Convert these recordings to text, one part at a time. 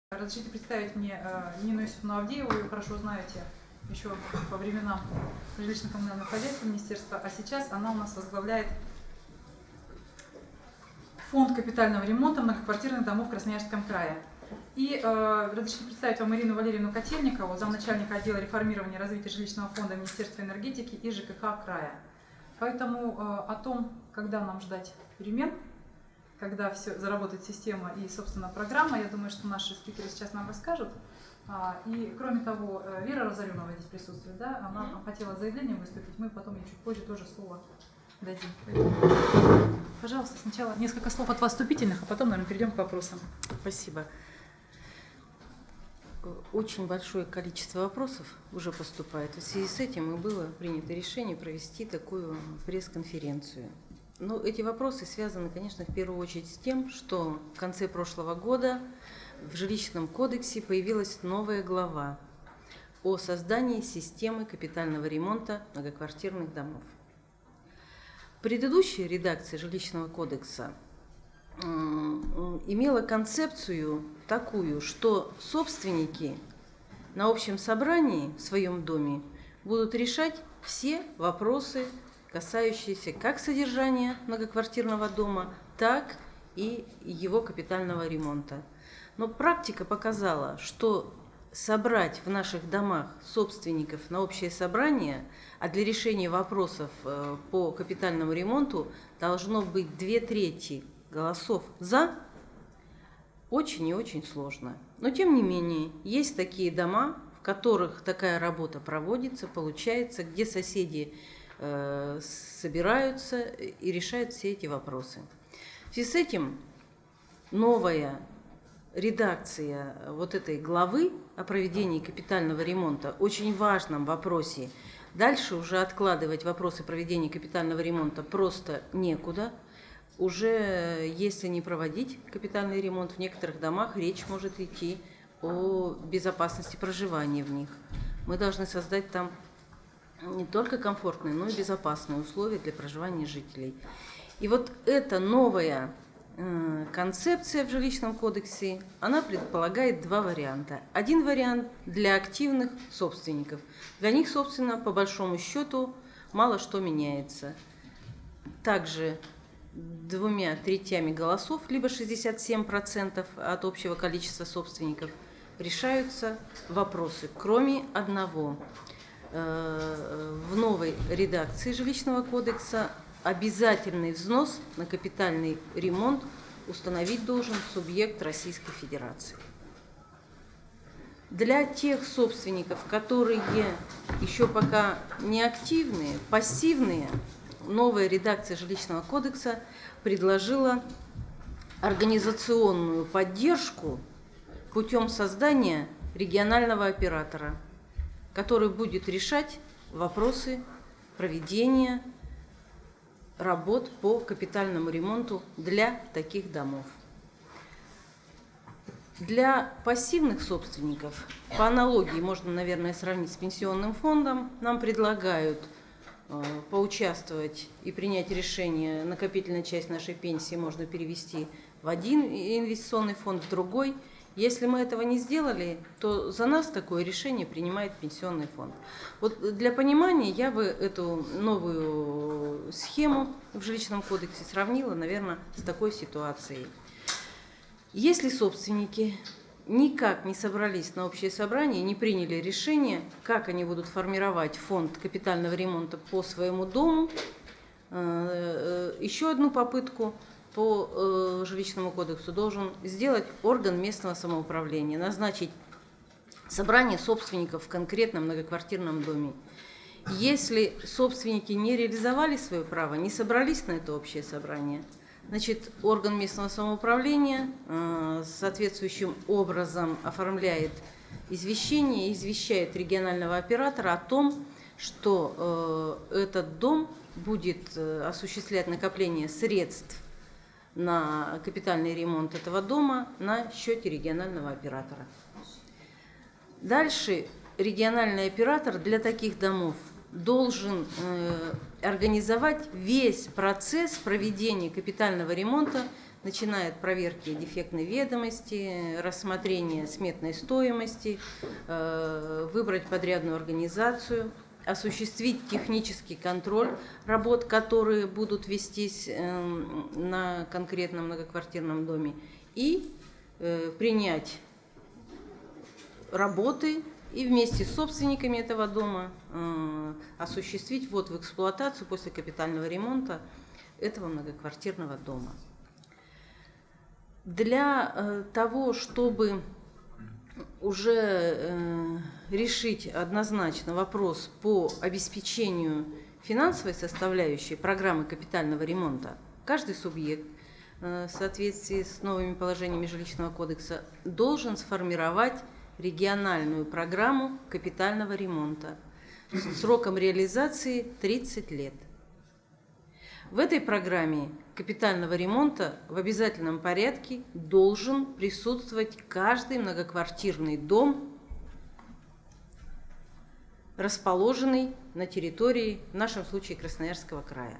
Разрешите представить мне Нину Исиповну Авдееву, вы ее хорошо знаете еще по временам жилищно-коммунального хозяйства министерства, а сейчас она у нас возглавляет фонд капитального ремонта многоквартирных домов в Красноярском крае. И разрешите представить вам Ирину Валерьевну Котельникову, замначальника отдела реформирования и развития жилищного фонда Министерства энергетики и ЖКХ края. Поэтому о том, когда нам ждать перемен, когда все заработает система и, собственно, программа, я думаю, что наши спикеры сейчас нам расскажут. И, кроме того, Вера Разоренова здесь присутствует, да, она хотела заявлением выступить, мы потом ей чуть позже тоже слово дадим. Пожалуйста, сначала несколько слов от вас вступительных, а потом, наверное, перейдем к вопросам. Спасибо. Очень большое количество вопросов уже поступает. В связи с этим и было принято решение провести такую пресс-конференцию. Но эти вопросы связаны, конечно, в первую очередь с тем, что в конце прошлого года в Жилищном кодексе появилась новая глава о создании системы капитального ремонта многоквартирных домов. Предыдущая редакция Жилищного кодекса имела концепцию такую, что собственники на общем собрании в своем доме будут решать все вопросы, касающиеся как содержания многоквартирного дома, так и его капитального ремонта. Но практика показала, что собрать в наших домах собственников на общее собрание, а для решения вопросов по капитальному ремонту должно быть 2/3 голосов «за», очень и очень сложно. Но тем не менее, есть такие дома, в которых такая работа проводится, получается, где соседи собираются и решают все эти вопросы. В связи с этим новая редакция вот этой главы о проведении капитального ремонта очень важном вопросе. Дальше уже откладывать вопросы проведения капитального ремонта просто некуда. Уже если не проводить капитальный ремонт в некоторых домах, речь может идти о безопасности проживания в них. Мы должны создать там не только комфортные, но и безопасные условия для проживания жителей. И вот эта новая концепция в Жилищном кодексе, она предполагает два варианта. Один вариант для активных собственников. Для них, собственно, по большому счету, мало что меняется. Также 2/3 голосов, либо 67% от общего количества собственников, решаются вопросы, кроме одного. В новой редакции Жилищного кодекса обязательный взнос на капитальный ремонт установить должен субъект Российской Федерации. Для тех собственников, которые еще пока не активные, пассивные, новая редакция Жилищного кодекса предложила организационную поддержку путем создания регионального оператора, который будет решать вопросы проведения работ по капитальному ремонту для таких домов. Для пассивных собственников, по аналогии можно, наверное, сравнить с пенсионным фондом, нам предлагают поучаствовать и принять решение, накопительная часть нашей пенсии можно перевести в один инвестиционный фонд, в другой. Если мы этого не сделали, то за нас такое решение принимает пенсионный фонд. Вот для понимания я бы эту новую схему в Жилищном кодексе сравнила, наверное, с такой ситуацией. Если собственники никак не собрались на общее собрание, не приняли решение, как они будут формировать фонд капитального ремонта по своему дому, еще одну попытку по Жилищному кодексу должен сделать орган местного самоуправления, назначить собрание собственников в конкретном многоквартирном доме. Если собственники не реализовали свое право, не собрались на это общее собрание, значит, орган местного самоуправления соответствующим образом оформляет извещение, извещает регионального оператора о том, что этот дом будет осуществлять накопление средств на капитальный ремонт этого дома на счете регионального оператора. Дальше региональный оператор для таких домов должен организовать весь процесс проведения капитального ремонта начиная от проверки дефектной ведомости, рассмотрения сметной стоимости, выбрать подрядную организацию, осуществить технический контроль работ, которые будут вестись на конкретном многоквартирном доме, и принять работы и вместе с собственниками этого дома осуществить ввод в эксплуатацию после капитального ремонта этого многоквартирного дома. Для того, чтобы уже решить однозначно вопрос по обеспечению финансовой составляющей программы капитального ремонта, каждый субъект в соответствии с новыми положениями Жилищного кодекса должен сформировать региональную программу капитального ремонта с сроком реализации 30 лет. В этой программе капитального ремонта в обязательном порядке должен присутствовать каждый многоквартирный дом, расположенный на территории, в нашем случае, Красноярского края.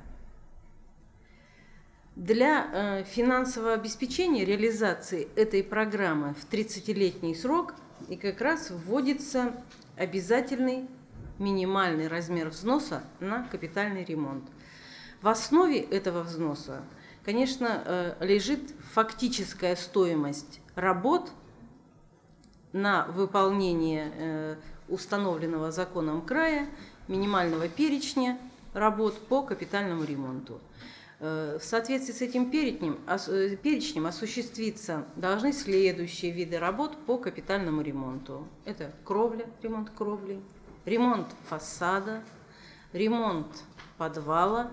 Для финансового обеспечения реализации этой программы в 30-летний срок и как раз вводится обязательный минимальный размер взноса на капитальный ремонт. В основе этого взноса, конечно, лежит фактическая стоимость работ на выполнение установленного законом края минимального перечня работ по капитальному ремонту. В соответствии с этим перечнем осуществиться должны следующие виды работ по капитальному ремонту. Это кровля, ремонт кровли, ремонт фасада, ремонт подвала,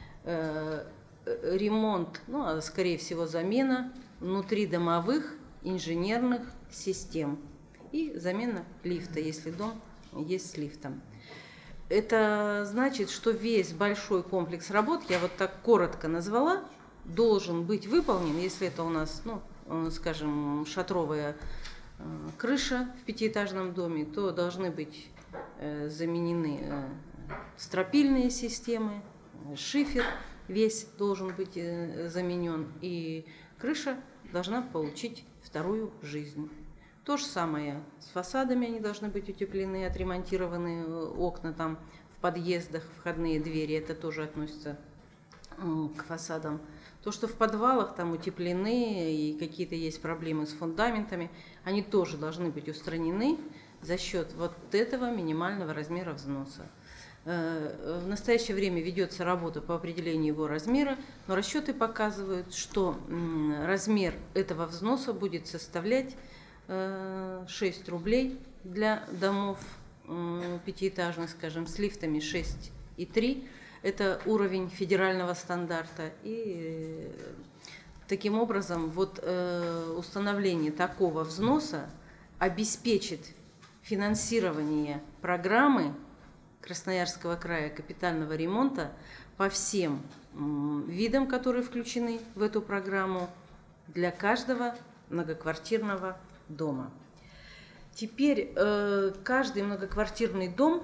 ремонт, скорее всего, замена внутридомовых инженерных систем и замена лифта, если дом есть с лифтом. Это значит, что весь большой комплекс работ, я вот так коротко назвала, должен быть выполнен, если это у нас, скажем, шатровая крыша в пятиэтажном доме, то должны быть заменены стропильные системы, шифер весь должен быть заменен, и крыша должна получить вторую жизнь. То же самое с фасадами, они должны быть утеплены, отремонтированы, окна там в подъездах, входные двери, это тоже относится к фасадам. То, что в подвалах там утеплены и какие-то есть проблемы с фундаментами, они тоже должны быть устранены за счет вот этого минимального размера взноса. В настоящее время ведется работа по определению его размера, но расчеты показывают, что размер этого взноса будет составлять 6 рублей для домов пятиэтажных, скажем, с лифтами 6,3. Это уровень федерального стандарта. И таким образом установление такого взноса обеспечит финансирование программы Красноярского края капитального ремонта по всем видам, которые включены в эту программу, для каждого многоквартирного дома. Теперь каждый многоквартирный дом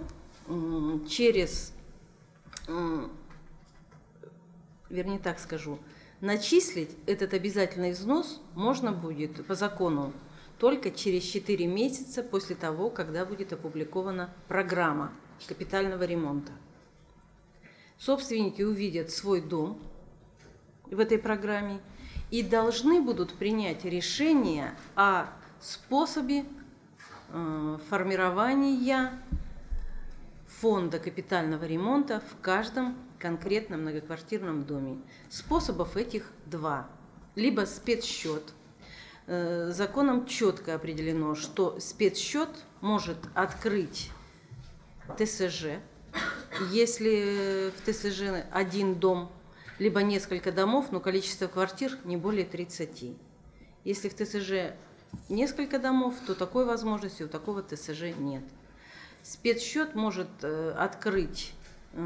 начислить этот обязательный взнос можно будет по закону только через 4 месяца после того, когда будет опубликована программа капитального ремонта. Собственники увидят свой дом в этой программе и должны будут принять решение о способе формирования фонда капитального ремонта в каждом конкретном многоквартирном доме. Способов этих 2. Либо спецсчет. Законом четко определено, что спецсчет может открыть ТСЖ, если в ТСЖ один дом, либо несколько домов, но количество квартир не более 30. Если в ТСЖ несколько домов, то такой возможности у такого ТСЖ нет. Спецсчет может открыть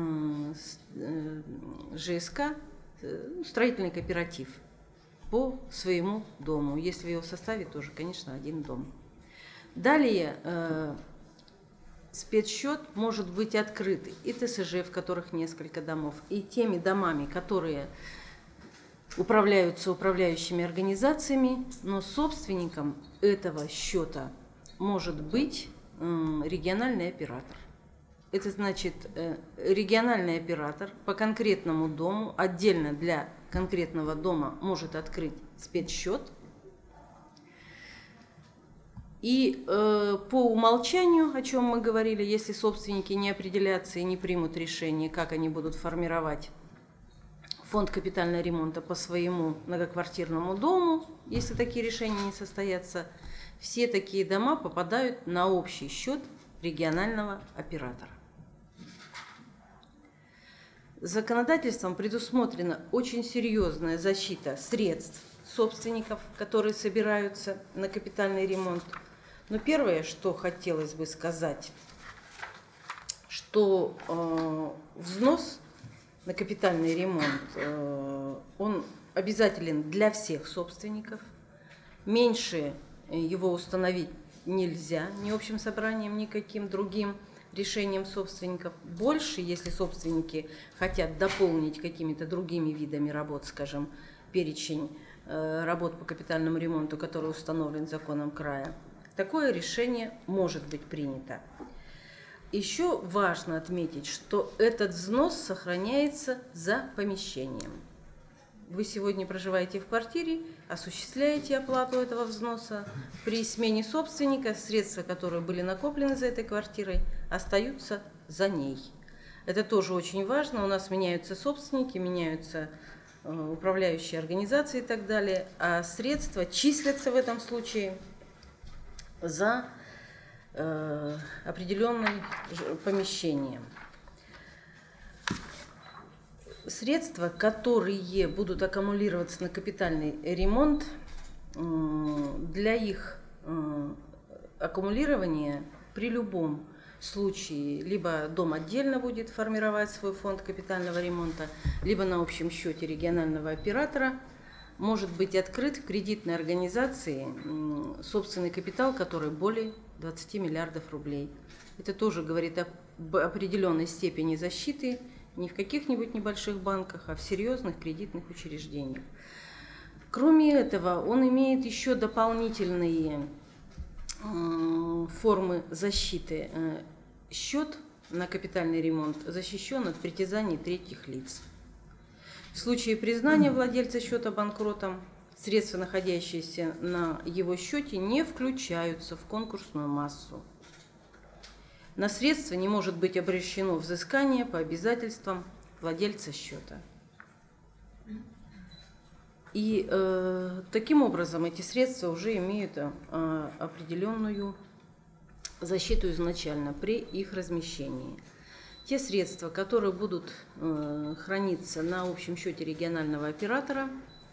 ЖСК, строительный кооператив, по своему дому, если в его составе тоже, конечно, один дом. Далее спецсчет может быть открыт и ТСЖ, в которых несколько домов, и теми домами, которые управляются управляющими организациями, но собственником этого счета может быть региональный оператор. Это значит, региональный оператор по конкретному дому, отдельно для конкретного дома может открыть спецсчет. И по умолчанию, о чем мы говорили, если собственники не определятся и не примут решение, как они будут формировать фонд капитального ремонта по своему многоквартирному дому, если такие решения не состоятся, все такие дома попадают на общий счет регионального оператора. Законодательством предусмотрена очень серьезная защита средств собственников, которые собираются на капитальный ремонт. Но первое, что хотелось бы сказать, что взнос на капитальный ремонт, он обязателен для всех собственников. Меньше его установить нельзя ни общим собранием, ни каким другим решением собственников. Больше, если собственники хотят дополнить какими-то другими видами работ, скажем, перечень работ по капитальному ремонту, который установлен законом края, такое решение может быть принято. Еще важно отметить, что этот взнос сохраняется за помещением. Вы сегодня проживаете в квартире, осуществляете оплату этого взноса. При смене собственника средства, которые были накоплены за этой квартирой, остаются за ней. Это тоже очень важно. У нас меняются собственники, меняются управляющие организации и так далее, а средства числятся в этом случае за определенным помещением. Средства, которые будут аккумулироваться на капитальный ремонт, для их аккумулирования при любом случае либо дом отдельно будет формировать свой фонд капитального ремонта, либо на общем счете регионального оператора может быть открыт в кредитной организации собственный капитал, который более 20 миллиардов рублей. Это тоже говорит об определенной степени защиты не в каких-нибудь небольших банках, а в серьезных кредитных учреждениях. Кроме этого, он имеет еще дополнительные формы защиты. Счет на капитальный ремонт защищен от притязаний третьих лиц. В случае признания владельца счета банкротом, средства, находящиеся на его счете, не включаются в конкурсную массу. На средства не может быть обращено взыскание по обязательствам владельца счета. И таким образом эти средства уже имеют определенную защиту изначально при их размещении. Те средства, которые будут храниться на общем счете регионального оператора,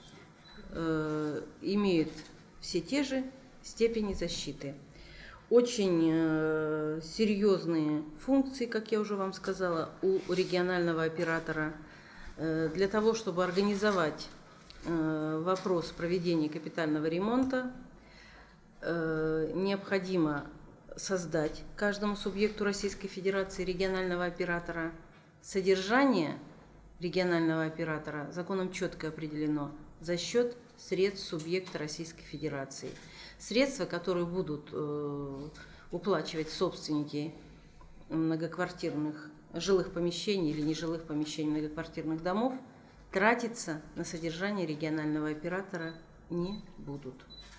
имеют все те же степени защиты. Очень серьезные функции, как я уже вам сказала, у регионального оператора. Для того, чтобы организовать вопрос проведения капитального ремонта, необходимо создать каждому субъекту Российской Федерации регионального оператора. Содержание регионального оператора законом четко определено за счет средств субъекта Российской Федерации. Средства, которые будут уплачивать собственники многоквартирных жилых помещений или нежилых помещений многоквартирных домов, тратиться на содержание регионального оператора не будут.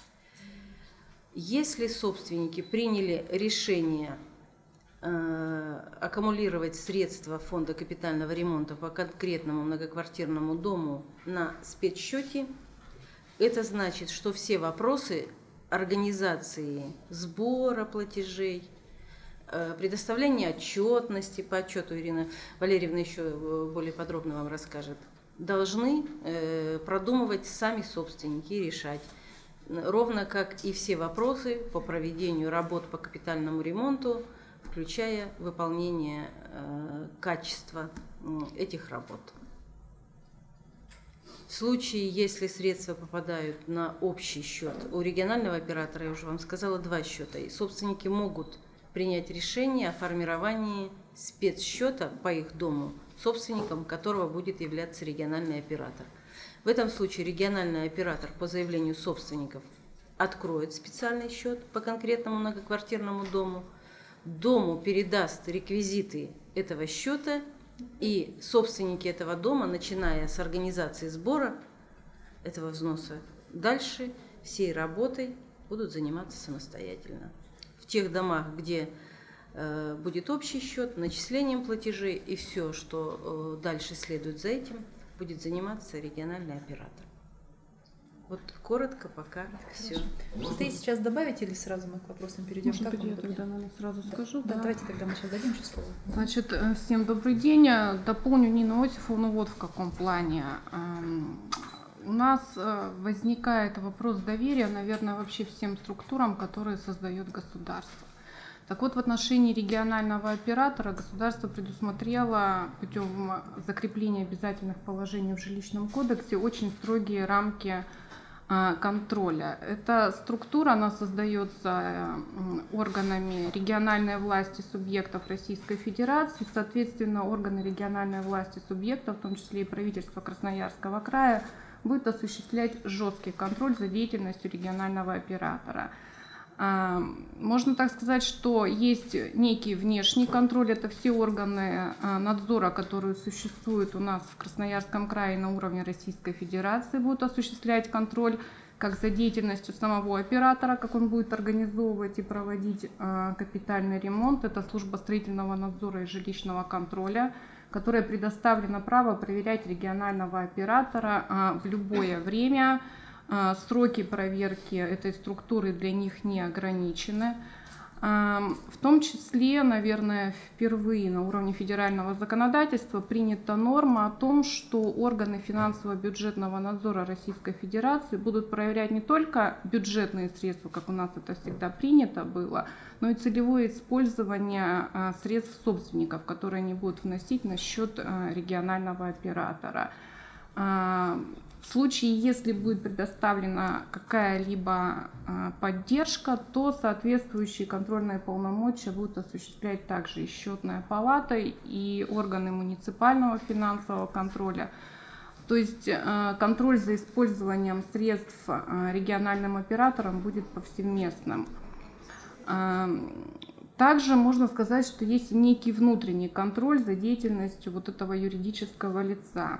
Если собственники приняли решение аккумулировать средства фонда капитального ремонта по конкретному многоквартирному дому на спецсчете, это значит, что все вопросы организации сбора платежей, предоставления отчетности, по отчету Ирина Валерьевна еще более подробно вам расскажет, должны продумывать сами собственники и решать. Ровно как и все вопросы по проведению работ по капитальному ремонту, включая выполнение качества этих работ. В случае, если средства попадают на общий счет, у регионального оператора, я уже вам сказала, 2 счета, и собственники могут принять решение о формировании спецсчета по их дому, собственником которого будет являться региональный оператор. В этом случае региональный оператор по заявлению собственников откроет специальный счет по конкретному многоквартирному дому, дому передаст реквизиты этого счета, и собственники этого дома, начиная с организации сбора этого взноса, дальше всей работой будут заниматься самостоятельно. В тех домах, где будет общий счет, начислением платежей и все, что дальше следует за этим, будет заниматься региональный оператор. Вот коротко пока все. Что-то сейчас добавить или сразу мы к вопросам перейдем? Может быть, я тогда, наверное, сразу скажу. Да, давайте тогда мы сейчас дадим еще слово. Значит, всем добрый день. Дополню Нину Иосифовну вот в каком плане. У нас возникает вопрос доверия, наверное, вообще всем структурам, которые создает государство. Так вот, в отношении регионального оператора государство предусмотрело путем закрепления обязательных положений в жилищном кодексе очень строгие рамки контроля. Эта структура, она создается органами региональной власти субъектов Российской Федерации. Соответственно, органы региональной власти субъектов, в том числе и правительство Красноярского края, будет осуществлять жесткий контроль за деятельностью регионального оператора. Можно так сказать, что есть некий внешний контроль, это все органы надзора, которые существуют у нас в Красноярском крае на уровне Российской Федерации, будут осуществлять контроль как за деятельностью самого оператора, как он будет организовывать и проводить капитальный ремонт. Это служба строительного надзора и жилищного контроля, которая предоставлена право проверять регионального оператора в любое время. Сроки проверки этой структуры для них не ограничены. В том числе, наверное, впервые на уровне федерального законодательства принята норма о том, что органы финансово-бюджетного надзора Российской Федерации будут проверять не только бюджетные средства, как у нас это всегда принято было, но и целевое использование средств собственников, которые они будут вносить на счет регионального оператора. В случае, если будет предоставлена какая-либо поддержка, то соответствующие контрольные полномочия будут осуществлять также и счетная палата, и органы муниципального финансового контроля. То есть контроль за использованием средств региональным оператором будет повсеместным. Также можно сказать, что есть некий внутренний контроль за деятельностью вот этого юридического лица.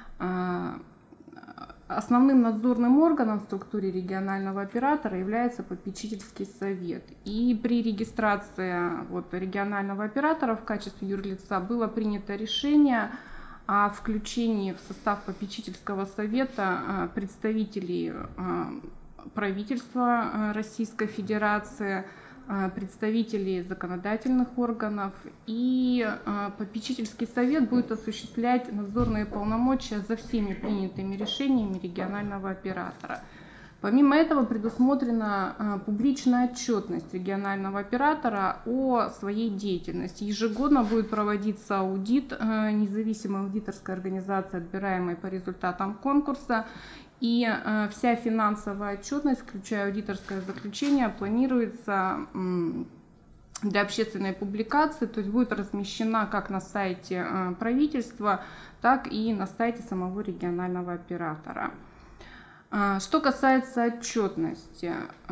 Основным надзорным органом в структуре регионального оператора является попечительский совет. И при регистрации регионального оператора в качестве юрлица было принято решение о включении в состав попечительского совета представителей правительства Российской Федерации, представителей законодательных органов, и попечительский совет будет осуществлять надзорные полномочия за всеми принятыми решениями регионального оператора. Помимо этого предусмотрена публичная отчетность регионального оператора о своей деятельности. Ежегодно будет проводиться аудит независимой аудиторской организации, отбираемой по результатам конкурса. И вся финансовая отчетность, включая аудиторское заключение, планируется для общественной публикации, то есть будет размещена как на сайте правительства, так и на сайте самого регионального оператора. Что касается отчетности,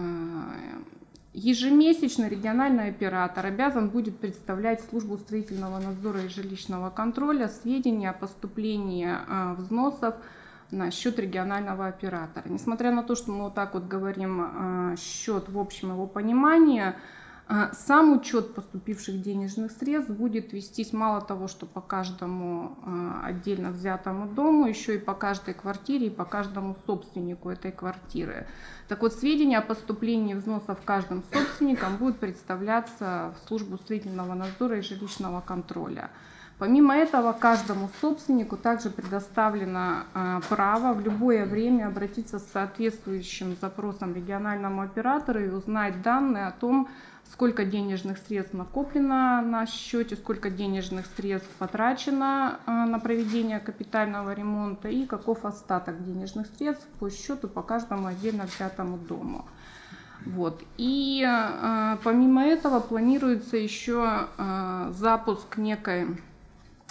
ежемесячно региональный оператор обязан будет представлять в службу строительного надзора и жилищного контроля сведения о поступлении взносов на счет регионального оператора. Несмотря на то, что мы вот так вот говорим счет в общем его понимании, сам учет поступивших денежных средств будет вестись мало того, что по каждому отдельно взятому дому, еще и по каждой квартире и по каждому собственнику этой квартиры. Так вот, сведения о поступлении взносов каждым собственником будут представляться в службу строительного надзора и жилищного контроля. Помимо этого, каждому собственнику также предоставлено право в любое время обратиться с соответствующим запросом региональному оператору и узнать данные о том, сколько денежных средств накоплено на счете, сколько денежных средств потрачено на проведение капитального ремонта и каков остаток денежных средств по счету по каждому отдельно взятому дому. Вот. И помимо этого планируется еще запуск некой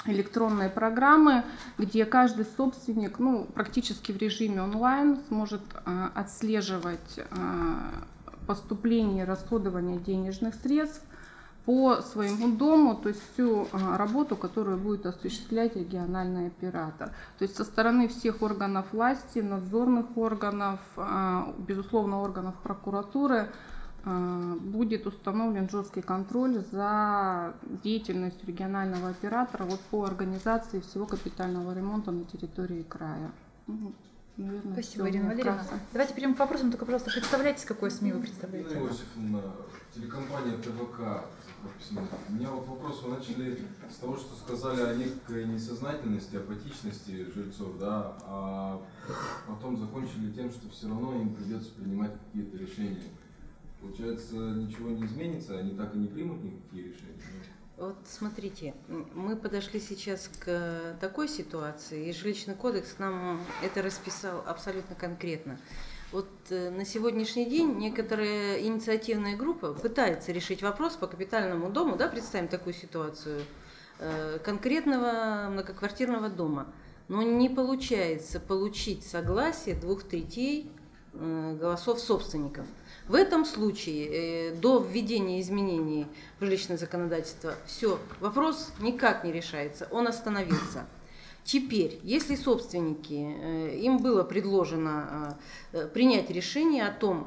электронные программы, где каждый собственник, ну, практически в режиме онлайн сможет отслеживать поступление и расходование денежных средств по своему дому, то есть всю работу, которую будет осуществлять региональный оператор. То есть со стороны всех органов власти, надзорных органов, безусловно, органов прокуратуры, будет установлен жесткий контроль за деятельностью регионального оператора вот по организации всего капитального ремонта на территории края. Наверное, спасибо, Ирина Валерьевна. Давайте перейдем к вопросам, только, пожалуйста, представляете, какое СМИ вы представляете? Ирина Иосифовна, телекомпания ТВК. У меня вот вопрос, вы начали с того, что сказали о некой несознательности, апатичности жильцов, да, а потом закончили тем, что все равно им придется принимать какие-то решения. Получается, ничего не изменится, они так и не примут никакие решения? Вот смотрите, мы подошли сейчас к такой ситуации, и жилищный кодекс нам это расписал абсолютно конкретно. Вот на сегодняшний день некоторые инициативные группы пытаются решить вопрос по капитальному дому, да, представим такую ситуацию, конкретного многоквартирного дома, но не получается получить согласие 2/3 голосов собственников. В этом случае до введения изменений в жилищное законодательство все, вопрос никак не решается, он остановился. Теперь, если собственники, им было предложено принять решение о том,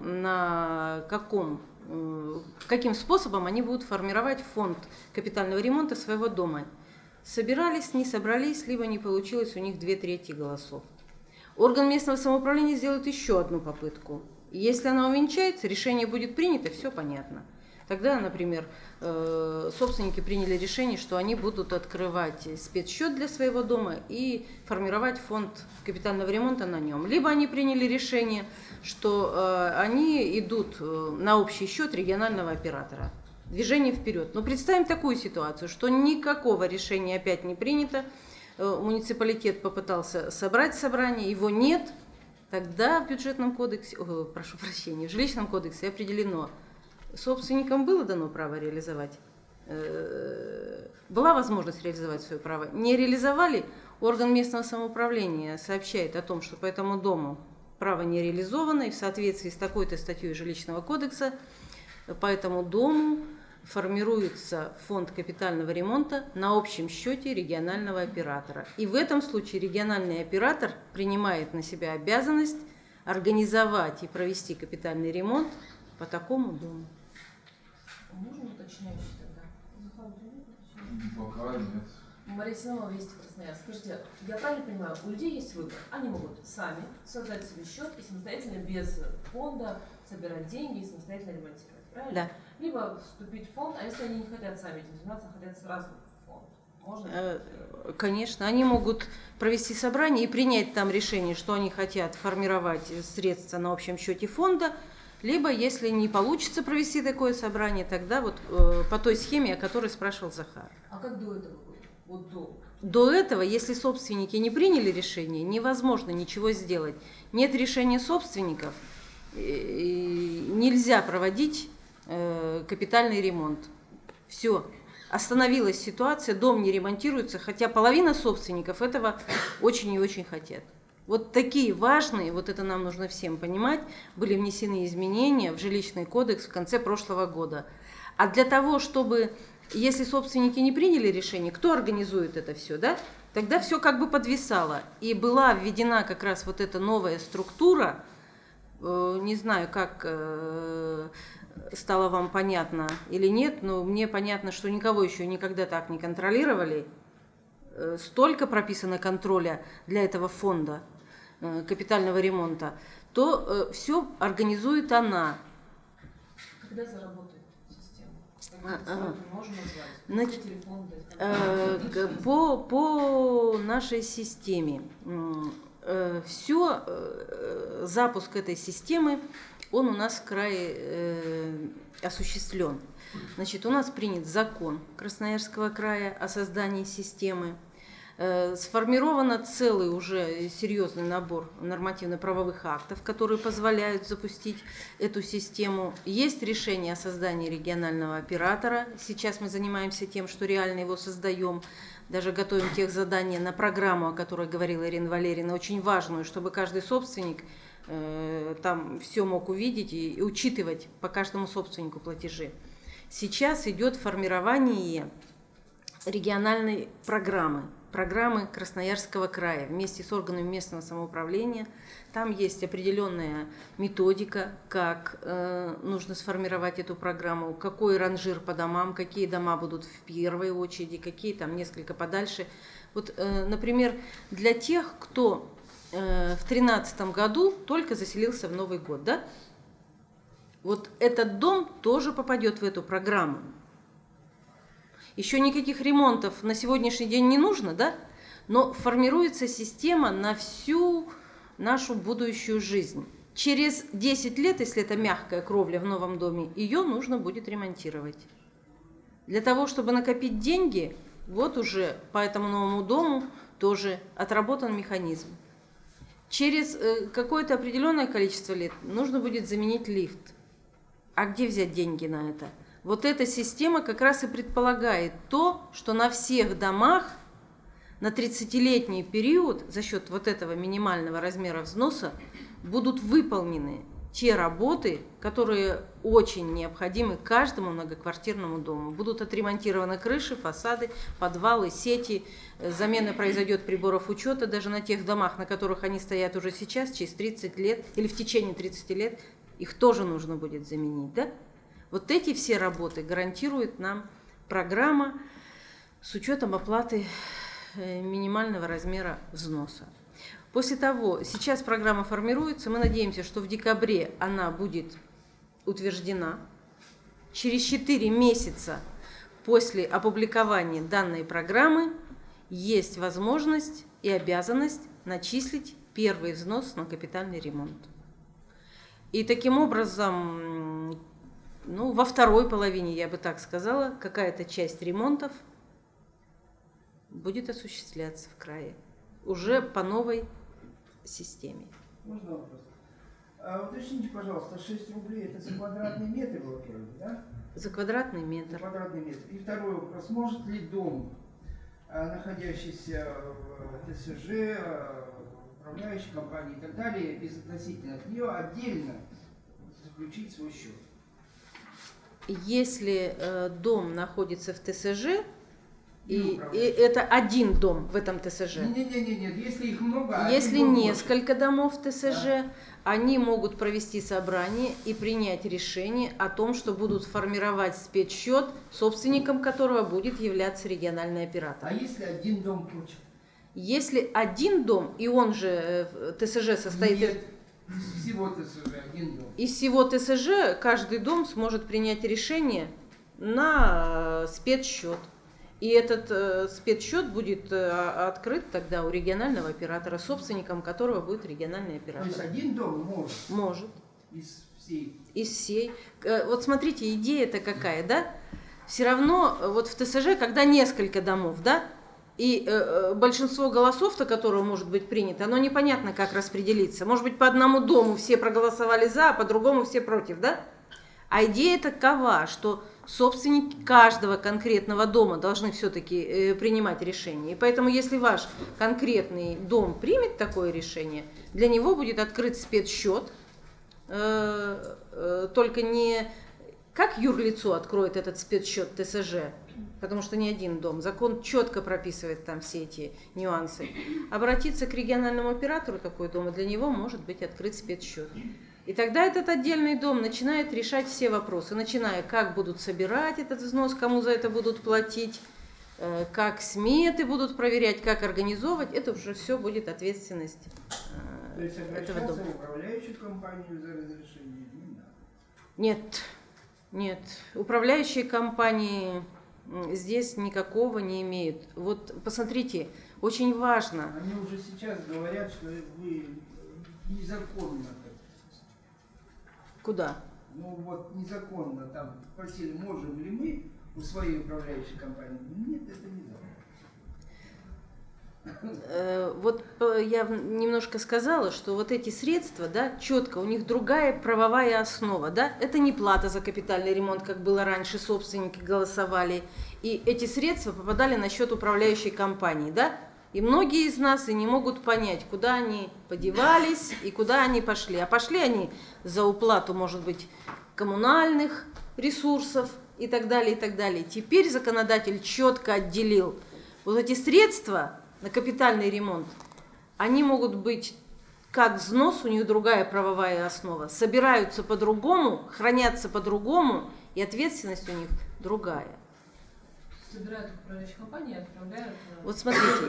каким способом они будут формировать фонд капитального ремонта своего дома, собирались, не собрались, либо не получилось у них 2/3 голосов. Орган местного самоуправления сделает еще одну попытку. Если она увенчается, решение будет принято, все понятно. Тогда, например, собственники приняли решение, что они будут открывать спецсчет для своего дома и формировать фонд капитального ремонта на нем. Либо они приняли решение, что они идут на общий счет регионального оператора. Движение вперед. Но представим такую ситуацию, что никакого решения опять не принято, муниципалитет попытался собрать собрание, его нет, тогда в бюджетном кодексе, прошу прощения, в жилищном кодексе определено, собственникам было дано право реализовать, была возможность реализовать свое право, не реализовали, орган местного самоуправления сообщает о том, что по этому дому право не реализовано, и в соответствии с такой-то статьей жилищного кодекса по этому дому формируется фонд капитального ремонта на общем счете регионального оператора. И в этом случае региональный оператор принимает на себя обязанность организовать и провести капитальный ремонт по такому дому. Можно уточняющий тогда? Пока нет. Мария Семенова, Вести, Красноярск. Скажите, я правильно понимаю, у людей есть выбор? Они могут сами создать себе счет и самостоятельно без фонда собирать деньги и самостоятельно ремонтировать, правильно? Да. Либо вступить в фонд, а если они не хотят сами этим заниматься, а хотят сразу в фонд? Можно? Конечно, они могут провести собрание и принять там решение, что они хотят формировать средства на общем счете фонда, либо, если не получится провести такое собрание, тогда вот по той схеме, о которой спрашивал Захар. А как до этого было? Вот до? До этого, если собственники не приняли решение, невозможно ничего сделать. Нет решения собственников, нельзя проводить капитальный ремонт. Все, остановилась ситуация, дом не ремонтируется, хотя половина собственников этого очень и очень хотят. Вот такие важные, вот это нам нужно всем понимать, были внесены изменения в жилищный кодекс в конце прошлого года. А для того, чтобы, если собственники не приняли решение, кто организует это все, да? Тогда все как бы подвисало. И была введена как раз вот эта новая структура, не знаю, как стало вам понятно или нет, но мне понятно, что никого еще никогда так не контролировали. Столько прописано контроля для этого фонда капитального ремонта, то все организует она. Когда заработает система? Можем Значит, назвать? по нашей системе запуск этой системы, он у нас в крае осуществлен. Значит, у нас принят закон Красноярского края о создании системы. Сформирован целый уже серьезный набор нормативно-правовых актов, которые позволяют запустить эту систему. Есть решение о создании регионального оператора. Сейчас мы занимаемся тем, что реально его создаем. даже готовим тех задания на программу, о которой говорила Ирина Валерьевна, очень важную, чтобы каждый собственник там все мог увидеть и учитывать по каждому собственнику платежи. Сейчас идет формирование региональной программы Красноярского края вместе с органами местного самоуправления. Там есть определенная методика, как нужно сформировать эту программу, какой ранжир по домам, какие дома будут в первой очереди, какие там несколько подальше. Вот, например, для тех, кто в 2013 году только заселился в Новый год, да? Вот этот дом тоже попадет в эту программу. Еще никаких ремонтов на сегодняшний день не нужно, да? Но формируется система на всю нашу будущую жизнь. Через 10 лет, если это мягкая кровля в новом доме, ее нужно будет ремонтировать. Для того, чтобы накопить деньги, вот уже по этому новому дому тоже отработан механизм. Через какое-то определенное количество лет нужно будет заменить лифт. А где взять деньги на это? Вот эта система как раз и предполагает то, что на всех домах на 30-летний период за счет вот этого минимального размера взноса будут выполнены те работы, которые очень необходимы каждому многоквартирному дому. Будут отремонтированы крыши, фасады, подвалы, сети, замена произойдет приборов учета даже на тех домах, на которых они стоят уже сейчас, через 30 лет или в течение 30 лет, их тоже нужно будет заменить, да? Вот эти все работы гарантирует нам программа с учетом оплаты минимального размера взноса. После того, сейчас программа формируется, мы надеемся, что в декабре она будет утверждена. Через 4 месяца после опубликования данной программы есть возможность и обязанность начислить первый взнос на капитальный ремонт. И таким образом, ну, во второй половине, я бы так сказала, какая-то часть ремонтов будет осуществляться в крае уже по новой системе. Можно вопрос? Уточните, пожалуйста, 6 рублей это за квадратный метр, во-первых, да? За квадратный метр. За квадратный метр. И второй вопрос. Может ли дом, находящийся в ТСЖ, управляющей компании и так далее, безотносительно от нее, отдельно заключить свой счет? Если дом находится в ТСЖ, и это один дом в этом ТСЖ. Нет, если их много. Если несколько домов в ТСЖ, да, они могут провести собрание и принять решение о том, что будут формировать спецсчет, собственником которого будет являться региональный оператор. А если один дом хочет? Если один дом, и он же ТСЖ состоит... Нет, из всего ТСЖ один дом. Из всего ТСЖ каждый дом сможет принять решение на спецсчет. И этот спецсчет будет открыт тогда у регионального оператора, собственником которого будет региональный оператор. То есть один дом может? Может. Из всей? Из всей. Вот смотрите, идея-то какая, да? Все равно вот в ТСЖ, когда несколько домов, да, и большинство голосов-то, которое может быть принято, оно непонятно, как распределиться. Может быть, по одному дому все проголосовали за, а по другому все против, да? А идея такова, что собственники каждого конкретного дома должны все-таки принимать решение. И поэтому, если ваш конкретный дом примет такое решение, для него будет открыт спецсчет, только не как юрлицо откроет этот спецсчет ТСЖ, потому что не один дом. Закон четко прописывает там все эти нюансы. Обратиться к региональному оператору такой дома, для него может быть открыт спецсчет. И тогда этот отдельный дом начинает решать все вопросы, начиная, как будут собирать этот взнос, кому за это будут платить, как сметы будут проверять, как организовывать. Это уже все будет ответственность этого дома. То есть обращаться в управляющую компанию за разрешение не надо? Нет, нет. Управляющие компании здесь никакого не имеют. Вот посмотрите, очень важно. Они уже сейчас говорят, что вы незаконно. Куда? Ну вот незаконно там спросили, можем ли мы у своей управляющей компании. Нет, это незаконно. Вот я немножко сказала, что вот эти средства, да, четко, у них другая правовая основа, да, это не плата за капитальный ремонт, как было раньше, собственники голосовали, и эти средства попадали на счет управляющей компании, да, и многие из нас и не могут понять, куда они подевались и куда они пошли, а пошли они за уплату, может быть, коммунальных ресурсов и так далее, и так далее. Теперь законодатель четко отделил вот эти средства на капитальный ремонт, они могут быть как взнос, у них другая правовая основа, собираются по-другому, хранятся по-другому, и ответственность у них другая. Собирают управляющие компании и отправляют... Вот смотрите,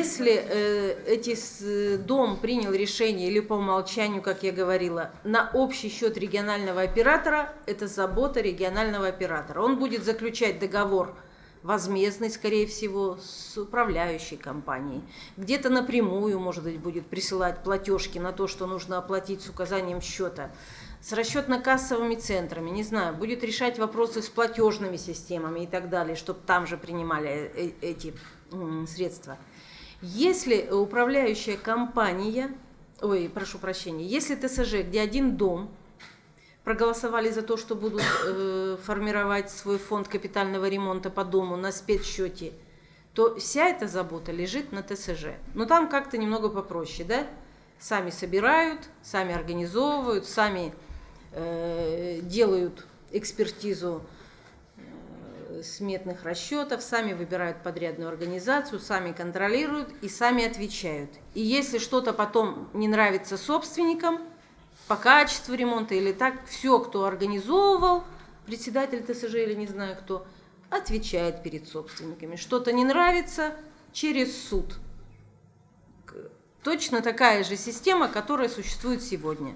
если дом принял решение или по умолчанию, как я говорила, на общий счет регионального оператора, это забота регионального оператора. Он будет заключать договор возмездный, скорее всего, с управляющей компанией. Где-то напрямую, может быть, будет присылать платежки на то, что нужно оплатить с указанием счета. С расчетно-кассовыми центрами, не знаю, будет решать вопросы с платежными системами и так далее, чтобы там же принимали эти средства. Если управляющая компания, прошу прощения, если ТСЖ, где один дом, проголосовали за то, что будут формировать свой фонд капитального ремонта по дому на спецсчете, то вся эта забота лежит на ТСЖ. Но там как-то немного попроще, да? Сами собирают, сами организовывают, сами делают экспертизу сметных расчетов, сами выбирают подрядную организацию, сами контролируют и сами отвечают. И если что-то потом не нравится собственникам, по качеству ремонта или так, все, кто организовывал, председатель ТСЖ или не знаю кто, отвечает перед собственниками. Что-то не нравится, через суд. Точно такая же система, которая существует сегодня.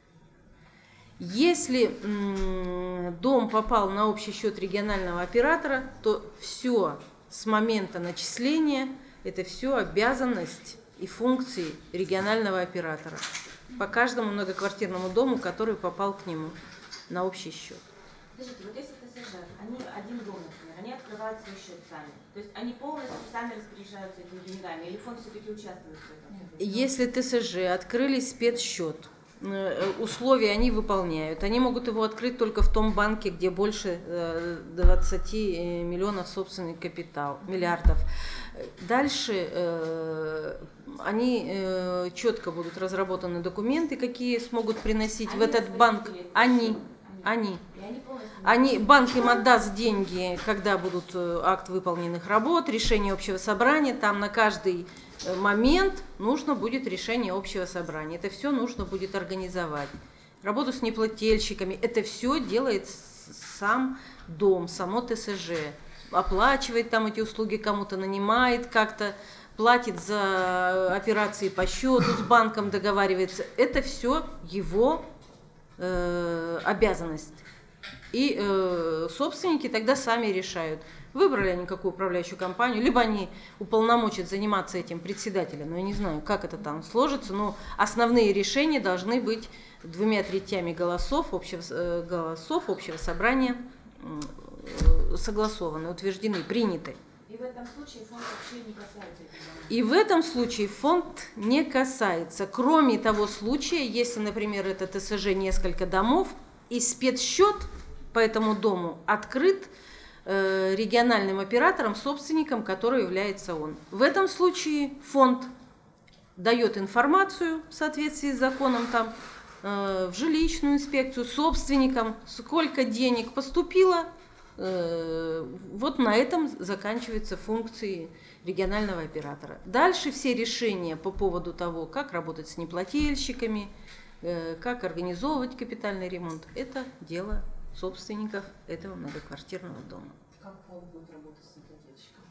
Если дом попал на общий счет регионального оператора, то все с момента начисления, это все обязанность и функции регионального оператора по каждому многоквартирному дому, который попал к нему на общий счет. Скажите, вот если ТСЖ, они один дом, например, они открывают свой счет сами, то есть они полностью сами распоряжаются этими деньгами, или фонд все-таки участвует в этом? Если ТСЖ открыли спецсчет, условия они выполняют. Они могут его открыть только в том банке, где больше 20 миллионов собственный капитал, миллиардов. Дальше они четко будут разработаны документы, какие смогут приносить в этот банк. Банк им отдаст деньги, когда будут акт выполненных работ, решение общего собрания. Там на каждый момент нужно будет решение общего собрания. Это все нужно будет организовать. Работу с неплательщиками. Это все делает сам дом, само ТСЖ. Оплачивает там эти услуги кому-то, нанимает как-то, платит за операции по счету, с банком договаривается. Это все его обязанность. И собственники тогда сами решают, выбрали они какую управляющую компанию, либо они уполномочат заниматься этим председателя, но я не знаю, как это там сложится, но основные решения должны быть 2/3 голосов общего собрания согласованы, утверждены, приняты. И в этом случае фонд вообще не касается этих домов? И в этом случае фонд не касается, кроме того случая, если, например, это ТСЖ несколько домов, и спецсчет по этому дому открыт региональным оператором, собственником, который является он. В этом случае фонд дает информацию в соответствии с законом там, в жилищную инспекцию, собственникам, сколько денег поступило. Вот на этом заканчиваются функции регионального оператора. Дальше все решения по поводу того, как работать с неплательщиками, как организовывать капитальный ремонт, это дело собственников этого многоквартирного дома. Как фонд будет работать с неплательщиком?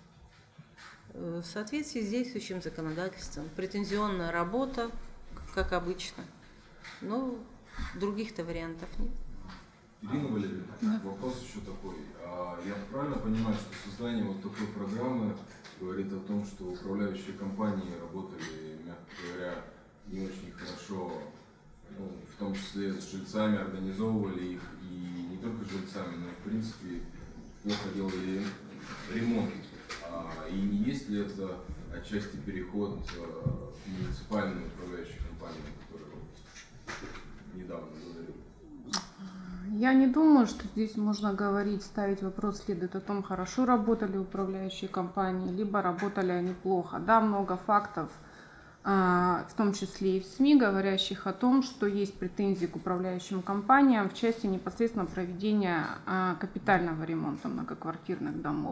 В соответствии с действующим законодательством. Претензионная работа, как обычно. Но других-то вариантов нет. Ирина Валерьевна, вопрос еще такой. Я правильно понимаю, что создание вот такой программы говорит о том, что управляющие компании работали, мягко говоря, не очень хорошо, в том числе с жильцами, организовывали их, и не только с жильцами, но и в принципе плохо делали ремонт. И не есть ли это отчасти переход к муниципальной управляющей компании, о которой вы недавно говорили? Я не думаю, что здесь можно говорить, ставить вопрос следует о том, хорошо работали управляющие компании, либо работали они плохо. Да, много фактов, в том числе и в СМИ, говорящих о том, что есть претензии к управляющим компаниям в части непосредственно проведения капитального ремонта многоквартирных домов.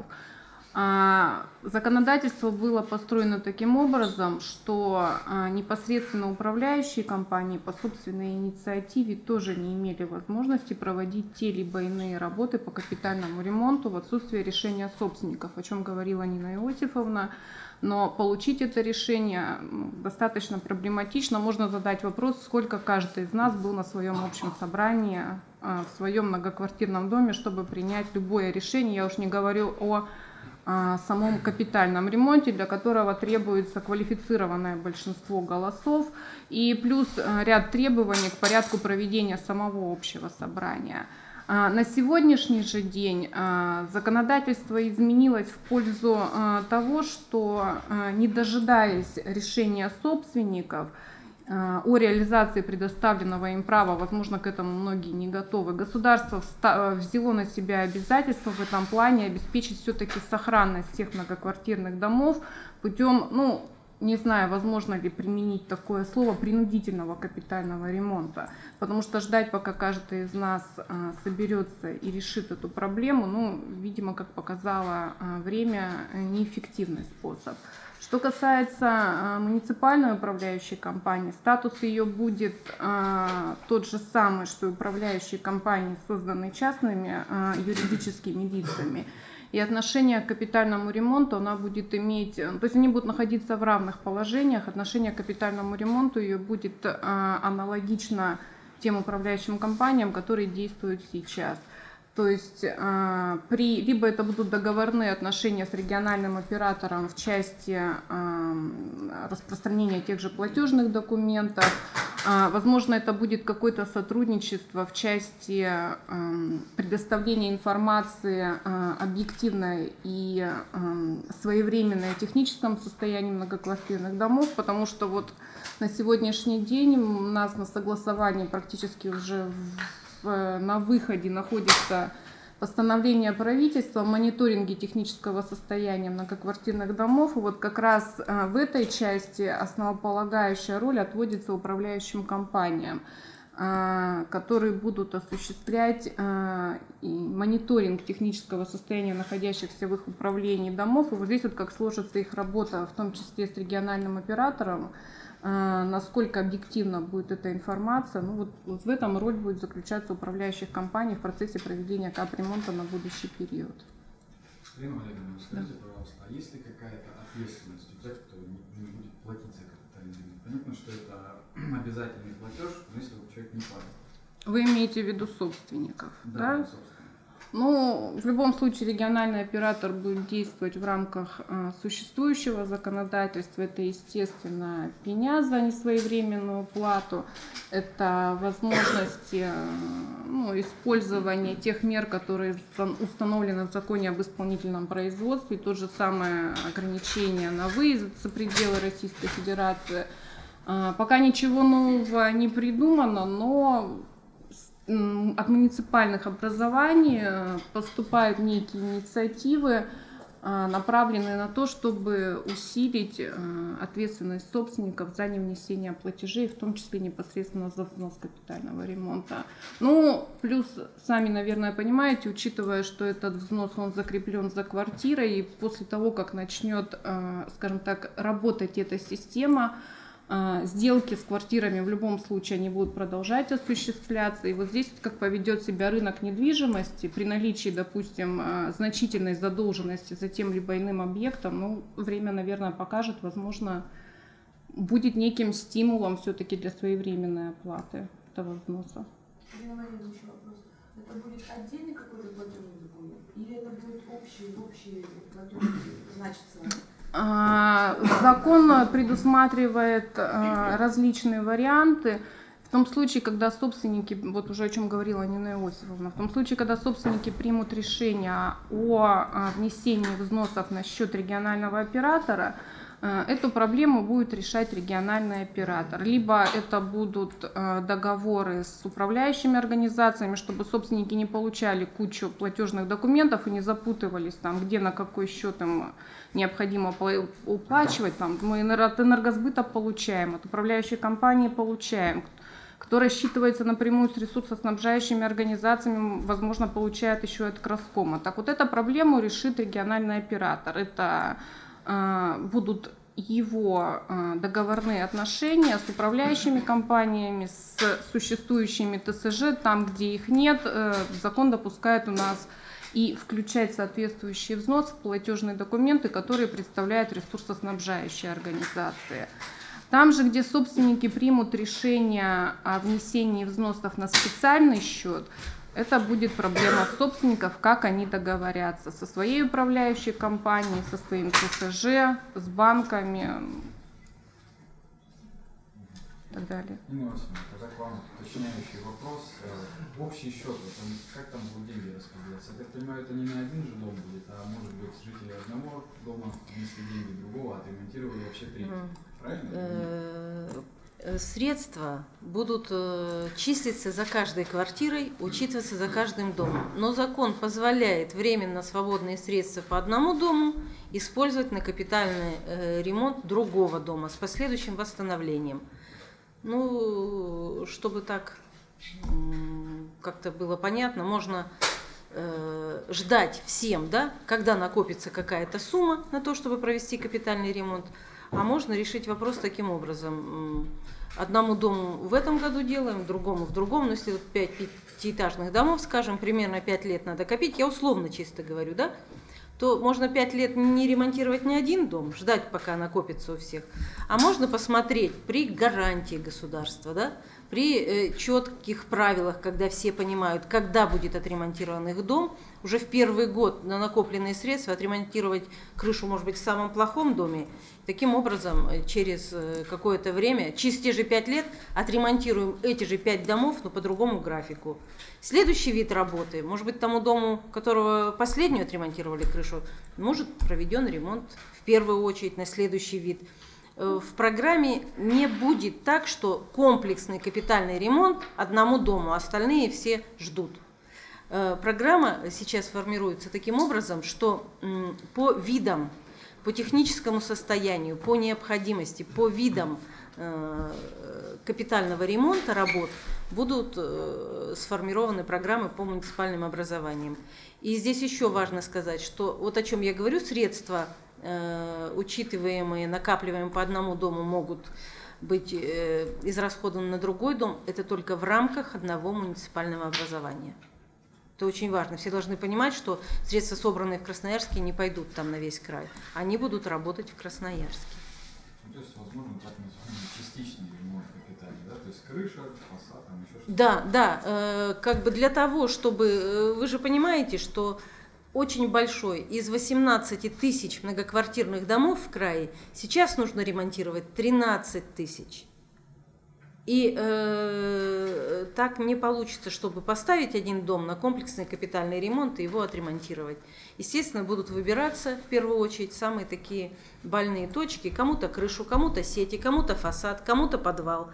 Законодательство было построено таким образом, что непосредственно управляющие компании по собственной инициативе тоже не имели возможности проводить те либо иные работы по капитальному ремонту в отсутствие решения собственников, о чем говорила Нина Иосифовна. Но получить это решение достаточно проблематично. Можно задать вопрос, сколько каждый из нас был на своем общем собрании в своем многоквартирном доме, чтобы принять любое решение. Я уж не говорю о самом капитальном ремонте, для которого требуется квалифицированное большинство голосов и плюс ряд требований к порядку проведения самого общего собрания. На сегодняшний же день законодательство изменилось в пользу того, что, не дожидаясь решения собственников о реализации предоставленного им права, возможно, к этому многие не готовы, государство взяло на себя обязательство в этом плане обеспечить все-таки сохранность всех многоквартирных домов путем, не знаю, возможно ли применить такое слово, принудительного капитального ремонта. Потому что ждать, пока каждый из нас соберется и решит эту проблему, видимо, как показало время, неэффективный способ. Что касается муниципальной управляющей компании, статус ее будет тот же самый, что и управляющие компании, созданные частными юридическими лицами. И отношение к капитальному ремонту она будет иметь, то есть они будут находиться в равных положениях, отношение к капитальному ремонту ее будет аналогично тем управляющим компаниям, которые действуют сейчас. То есть либо это будут договорные отношения с региональным оператором в части распространения тех же платежных документов, возможно, это будет какое-то сотрудничество в части предоставления информации объективной и своевременной о техническом состоянии многоквартирных домов, потому что вот на сегодняшний день у нас на согласовании практически уже на выходе находится постановление правительства о мониторинге технического состояния многоквартирных домов. И вот как раз в этой части основополагающая роль отводится управляющим компаниям, которые будут осуществлять мониторинг технического состояния находящихся в их управлении домов. И вот здесь вот как сложится их работа, в том числе с региональным оператором, насколько объективна будет эта информация. Вот в этом роль будет заключаться управляющих компаний в процессе проведения капремонта на будущий период. Ирина Валерьевна, скажите, пожалуйста, а есть ли какая-то ответственность у тех, кто не будет платить за капитальный ремонт? Понятно, что это обязательный платеж, но если человек не платит. Вы имеете в виду собственников, да? Собственно. В любом случае региональный оператор будет действовать в рамках существующего законодательства. Это, естественно, пеня за несвоевременную плату, это возможности использования тех мер, которые установлены в законе об исполнительном производстве, то же самое ограничение на выезд за пределы Российской Федерации. Пока ничего нового не придумано, но от муниципальных образований поступают некие инициативы, направленные на то, чтобы усилить ответственность собственников за невнесение платежей, в том числе непосредственно за взнос капитального ремонта. Плюс, сами, наверное, понимаете, учитывая, что этот взнос, он закреплен за квартирой, и после того, как начнет, скажем так, работать эта система, сделки с квартирами в любом случае они будут продолжать осуществляться. И вот здесь как поведет себя рынок недвижимости при наличии, допустим, значительной задолженности за тем либо иным объектом, время, наверное, покажет, возможно, будет неким стимулом все-таки для своевременной оплаты этого взноса. Ирина Валерьевна, еще вопрос. Это будет отдельный какой-то платежный документ или это будет общий платеж, значится? Закон предусматривает различные варианты. В том случае, когда собственники, вот уже о чем говорила Нина Иосифовна, в том случае, когда собственники примут решение о внесении взносов на счет регионального оператора, эту проблему будет решать региональный оператор. Либо это будут договоры с управляющими организациями, чтобы собственники не получали кучу платежных документов и не запутывались, там, где на какой счет им необходимо уплачивать. Там, мы от энергосбыта получаем, от управляющей компании получаем. Кто рассчитывается напрямую с ресурсоснабжающими организациями, возможно, получает еще от Краскома. Так вот, эту проблему решит региональный оператор. Это будут его договорные отношения с управляющими компаниями, с существующими ТСЖ, там, где их нет, закон допускает у нас и включать соответствующий взнос в платежные документы, которые представляют ресурсоснабжающие организации. Там же, где собственники примут решение о внесении взносов на специальный счет, это будет проблема собственников, как они договорятся со своей управляющей компанией, со своим ТСЖ, с банками и так далее. Нина Васильевна, тогда к вам уточняющий вопрос. Общий счет, вот он, как там будут деньги распределяться? Я так понимаю, это не на один же дом будет, а может быть жители одного дома внесли деньги другого, отремонтировали вообще третий. Правильно? Средства будут числиться за каждой квартирой, учитываться за каждым домом. Но закон позволяет временно свободные средства по одному дому использовать на капитальный ремонт другого дома с последующим восстановлением. Ну, чтобы так как-то было понятно, можно ждать всем, да, когда накопится какая-то сумма на то, чтобы провести капитальный ремонт. А можно решить вопрос таким образом. Одному дому в этом году делаем, другому в другом. Но если вот 5 пятиэтажных домов, скажем, примерно 5 лет надо копить, я условно чисто говорю, да, то можно 5 лет не ремонтировать ни один дом, ждать, пока накопится у всех. А можно посмотреть при гарантии государства, да, при четких правилах, когда все понимают, когда будет отремонтирован их дом, уже в первый год на накопленные средства отремонтировать крышу, может быть, в самом плохом доме. Таким образом, через какое-то время, через те же 5 лет, отремонтируем эти же 5 домов, но по другому графику. Следующий вид работы, может быть, тому дому, которого последнюю отремонтировали крышу, может проведен ремонт в первую очередь на следующий вид. В программе не будет так, что комплексный капитальный ремонт одному дому, а остальные все ждут. Программа сейчас формируется таким образом, что по видам, по техническому состоянию, по необходимости, по видам капитального ремонта работ будут сформированы программы по муниципальным образованиям. И здесь еще важно сказать, что вот о чем я говорю, средства, учитываемые, накапливаемые по одному дому, могут быть израсходованы на другой дом, это только в рамках одного муниципального образования. Это очень важно. Все должны понимать, что средства, собранные в Красноярске, не пойдут там на весь край. Они будут работать в Красноярске. Ну, то есть, возможно, так называемый частичный ремонт капитальный, да? То есть крыша, фасад, там еще что-то. Да, как бы для того, чтобы... Вы же понимаете, что очень большой, из 18 тысяч многоквартирных домов в крае, сейчас нужно ремонтировать 13 тысяч. И так не получится, чтобы поставить один дом на комплексный капитальный ремонт и его отремонтировать. Естественно, будут выбираться в первую очередь самые такие больные точки. Кому-то крышу, кому-то сети, кому-то фасад, кому-то подвал.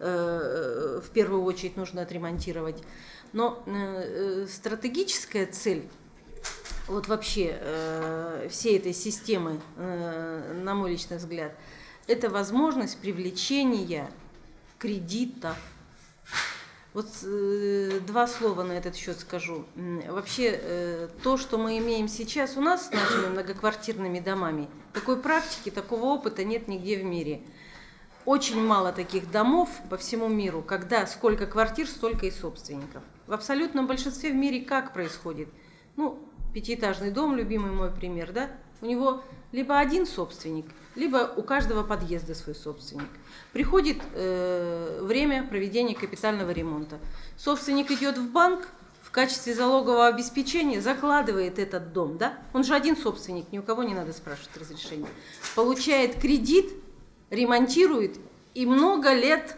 В первую очередь нужно отремонтировать. Но стратегическая цель вот вообще всей этой системы, на мой личный взгляд, это возможность привлечения кредитов. Вот 2 слова на этот счет скажу. Вообще, то, что мы имеем сейчас у нас с нашими многоквартирными домами, такой практики, такого опыта нет нигде в мире. Очень мало таких домов по всему миру, когда сколько квартир, столько и собственников. В абсолютном большинстве в мире как происходит? Ну, 5-этажный дом, любимый мой пример, да? У него либо один собственник, либо у каждого подъезда свой собственник. Приходит время проведения капитального ремонта. Собственник идет в банк, в качестве залогового обеспечения закладывает этот дом. Да? Он же один собственник, ни у кого не надо спрашивать разрешения. Получает кредит, ремонтирует и много лет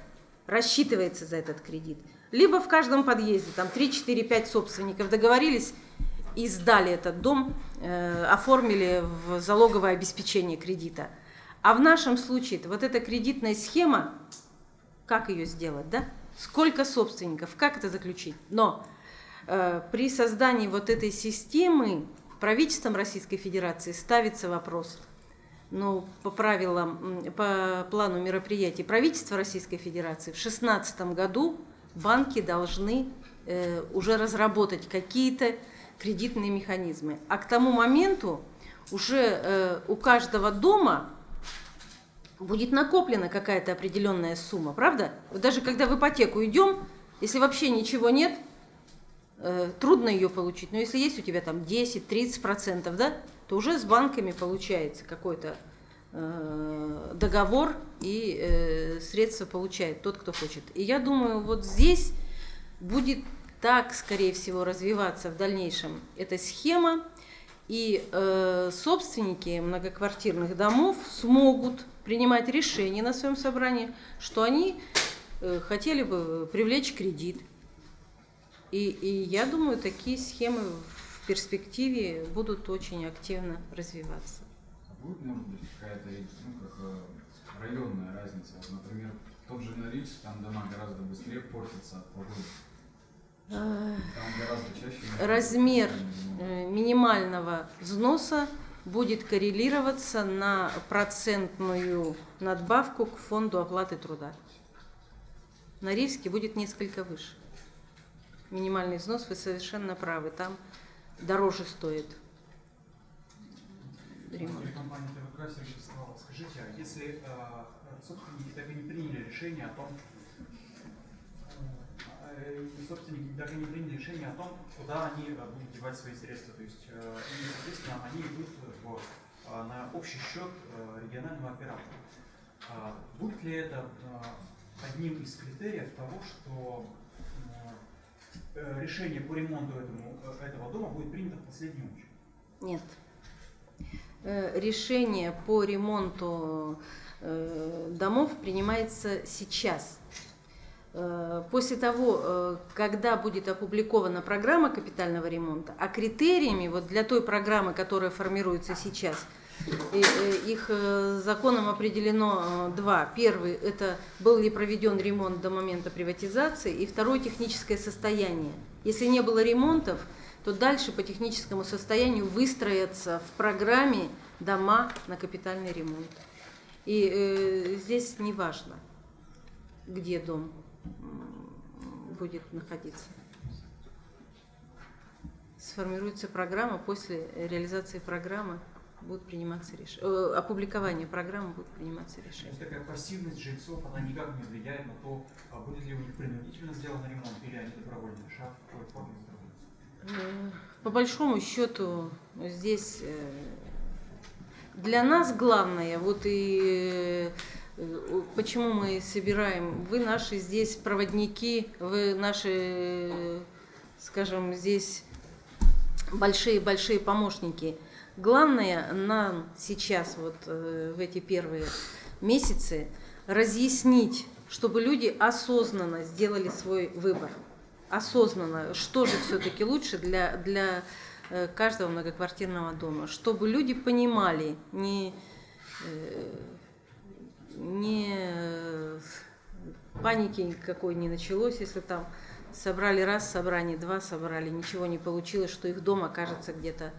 рассчитывается за этот кредит. Либо в каждом подъезде, там 3, 4, 5 собственников договорились и сдали этот дом, оформили в залоговое обеспечение кредита. А в нашем случае вот эта кредитная схема, как ее сделать, да? Сколько собственников, как это заключить? Но при создании вот этой системы правительством Российской Федерации ставится вопрос, ну, по правилам, по плану мероприятий правительства Российской Федерации в 2016 году банки должны уже разработать какие-то кредитные механизмы. А к тому моменту уже у каждого дома будет накоплена какая-то определенная сумма, правда? Вот даже когда в ипотеку идем, если вообще ничего нет, трудно ее получить. Но если есть у тебя там 10-30%, да, то уже с банками получается какой-то договор, и средства получает тот, кто хочет. И я думаю, вот здесь будет так, скорее всего, развиваться в дальнейшем эта схема, и собственники многоквартирных домов смогут принимать решение на своем собрании, что они хотели бы привлечь кредит. И я думаю, такие схемы в перспективе будут очень активно развиваться. Будет, может быть, какая-то, ну, как районная разница? Вот, например, тот же Норильск, там дома гораздо быстрее портятся от погоды. Там гораздо чаще... Размер минимального взноса будет коррелироваться на процентную надбавку к фонду оплаты труда. В Норильске будет несколько выше. Минимальный взнос, вы совершенно правы, там дороже стоит ремонт. Компания ТВК, Сергей Вячеславович, скажите, а если собственники так и не приняли решение о том, куда они будут девать свои средства, то есть, и, соответственно, они идут на общий счет регионального оператора. Будет ли это одним из критериев того, что решение по ремонту этого дома будет принято в последнюю очередь? Нет. Решение по ремонту домов принимается сейчас. После того, когда будет опубликована программа капитального ремонта, а критериями вот для той программы, которая формируется сейчас, их законом определено два. Первый – это был ли проведен ремонт до момента приватизации, и второй – техническое состояние. Если не было ремонтов, то дальше по техническому состоянию выстроятся в программе дома на капитальный ремонт. И здесь не важно, где дом будет находиться. Сформируется программа, после реализации программы будут приниматься решения, опубликование программы будут приниматься решения. То есть такая пассивность жильцов, она никак не влияет на то, будет ли у них принудительно сделан ремонт, или они добровольно решат, в какой форме сделают? По большому счету здесь для нас главное, вот и почему мы собираем, вы наши здесь проводники, вы наши, скажем, здесь большие-большие помощники. Главное нам сейчас, вот в эти первые месяцы, разъяснить, чтобы люди осознанно сделали свой выбор. Осознанно, что же все-таки лучше для каждого многоквартирного дома. Чтобы люди понимали, не паники никакой не началось, если там собрали раз собрание, два собрали, ничего не получилось, что их дом окажется где-то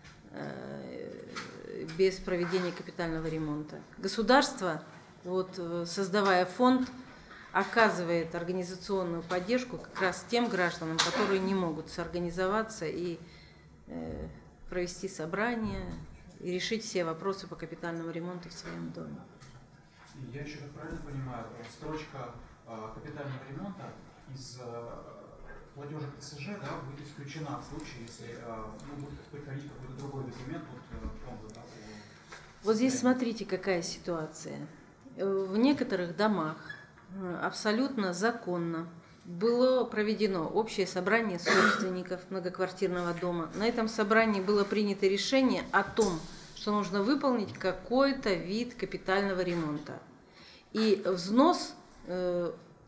без проведения капитального ремонта. Государство, вот, создавая фонд, оказывает организационную поддержку как раз тем гражданам, которые не могут соорганизоваться и провести собрание, и решить все вопросы по капитальному ремонту в своем доме. Я еще так правильно понимаю, строчка капитального ремонта из платежек ТСЖ, да, будет исключена в случае, если будет приходить какой-то другой документ от фонда. Да, вот здесь смотрите, какая ситуация. В некоторых домах абсолютно законно было проведено общее собрание собственников многоквартирного дома. На этом собрании было принято решение о том, что нужно выполнить какой-то вид капитального ремонта. И взнос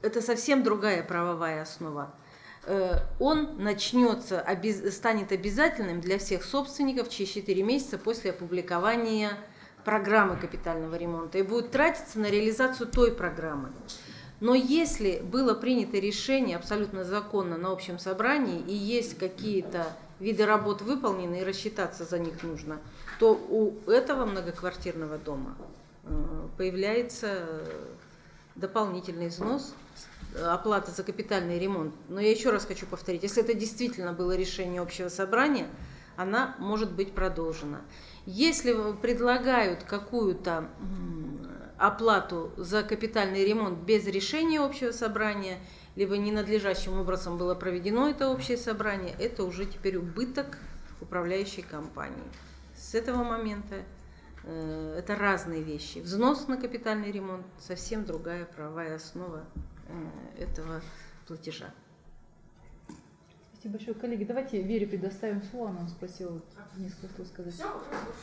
это совсем другая правовая основа. Он начнется, станет обязательным для всех собственников через 4 месяца после опубликования программы капитального ремонта и будет тратиться на реализацию той программы. Но если было принято решение абсолютно законно на общем собрании и есть какие-то виды работ выполнены и рассчитаться за них нужно, то у этого многоквартирного дома появляется дополнительный взнос, оплата за капитальный ремонт. Но я еще раз хочу повторить, если это действительно было решение общего собрания, она может быть продолжена. Если предлагают какую-то оплату за капитальный ремонт без решения общего собрания, либо ненадлежащим образом было проведено это общее собрание, это уже теперь убыток управляющей компании. С этого момента это разные вещи. Взнос на капитальный ремонт – совсем другая правовая основа этого платежа. Спасибо большое. Коллеги, давайте Вере предоставим слово. Она спросила несколько слов сказать. Все,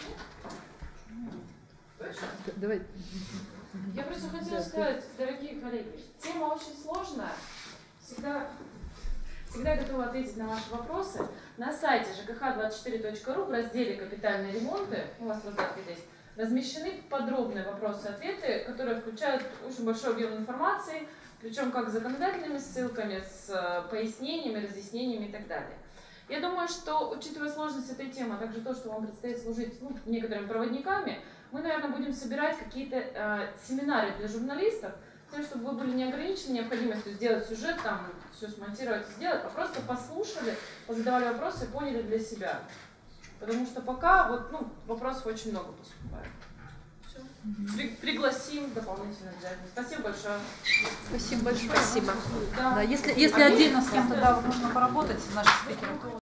вопрос. Давай. Я просто хотела сказать, дорогие коллеги, тема очень сложная. Всегда готова ответить на ваши вопросы. На сайте жкх24.ру в разделе «Капитальные ремонты», у вас раздатки здесь, размещены подробные вопросы-ответы, которые включают очень большой объем информации, причем как с законодательными ссылками, с пояснениями, разъяснениями и так далее. Я думаю, что, учитывая сложность этой темы, а также то, что вам предстоит служить некоторыми проводниками, мы, наверное, будем собирать какие-то семинары для журналистов, с тем, чтобы вы были не ограничены необходимостью сделать сюжет, там, все смонтировать и сделать, а просто послушали, позадавали вопросы и поняли для себя. Потому что пока вопросов очень много поступает. Все. Пригласим дополнительно обязательно. Спасибо большое. Спасибо большое. Спасибо. Да, если отдельно с кем-то нужно поработать, наши спикеры.